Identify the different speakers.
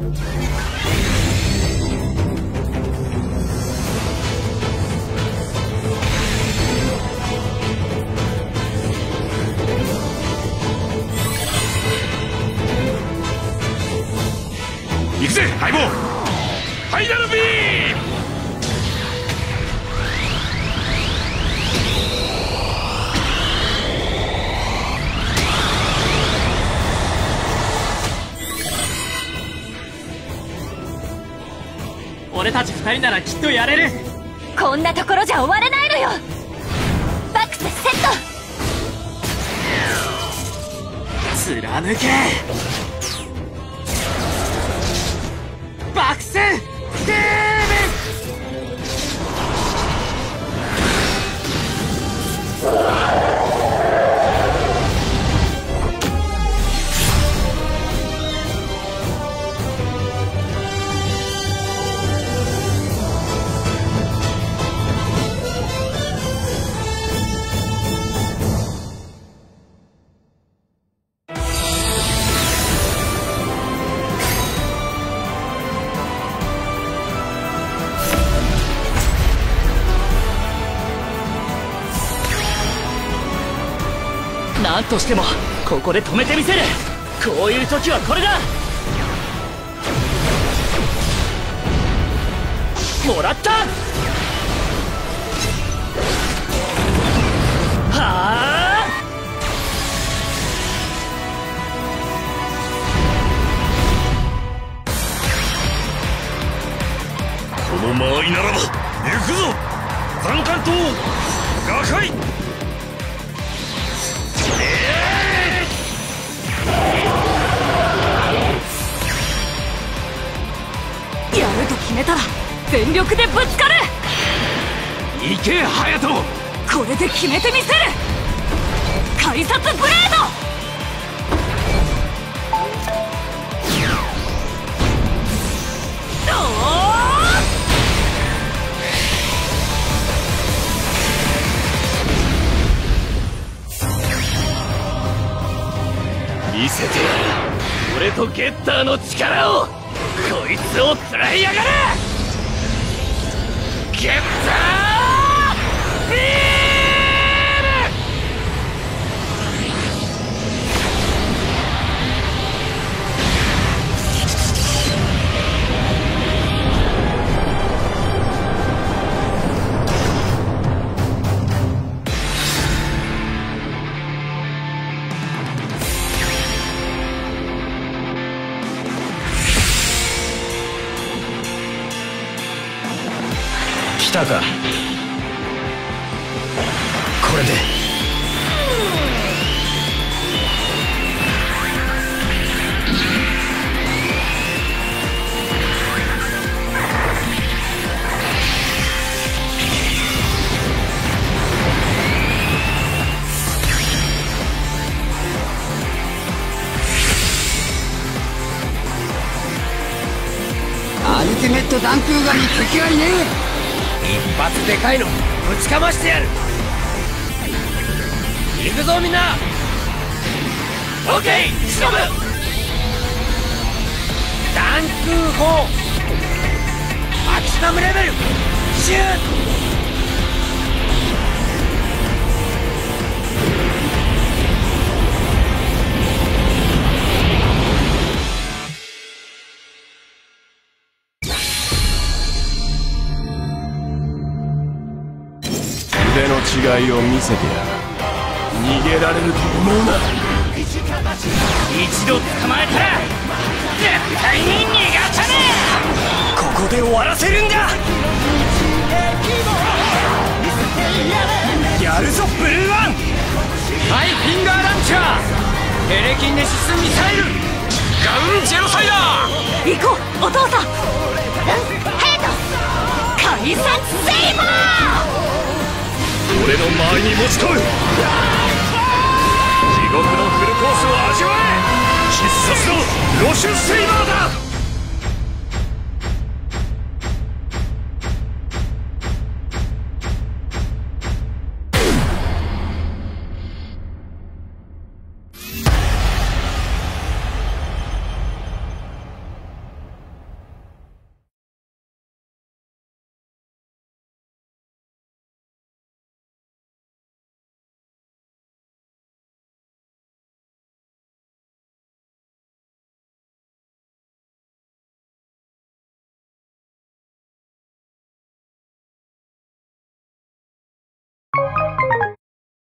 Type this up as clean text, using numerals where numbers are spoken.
Speaker 1: 行くぜ相棒。ファイナルビーム。
Speaker 2: 俺たち2人ならきっとやれる。
Speaker 3: こんなところじゃ終われないのよ。バックスセット。
Speaker 2: 貫けバクスゲーム。なんとしてもここで止めてみせる。こういう時はこれだ。もらった。はあ、
Speaker 1: この間合いならば行くぞ残関刀瓦解。
Speaker 3: やると決めたら全力でぶつかる。
Speaker 1: 行け隼人。
Speaker 3: これで決めてみせる。改札ブレード。
Speaker 1: 見せてやる俺とゲッターの力を。こいつを食らいやがれ。ゲッタービー来たか。これで
Speaker 4: アルティメット弾空ガンに敵はいねえ。
Speaker 1: 一発でかいのぶちかましてやる。行くぞみんな。オッケー忍ぶ。弾空砲マキシマムレベルシュート。腕の違いを見せてやる。逃げられると思うな。一度捕まえたら絶対に逃がさねえ。ここで終わらせるんだ。やるぞブルーワン。ハイフィンガーランチャーテレキンネシスミサイルガウンジェロサイダー。
Speaker 3: 行こうお父さん。ヘイト改札セイバー。
Speaker 1: 俺の周りに持ち込む。地獄のフルコースを味わえ。必殺のロシュセイバーだ。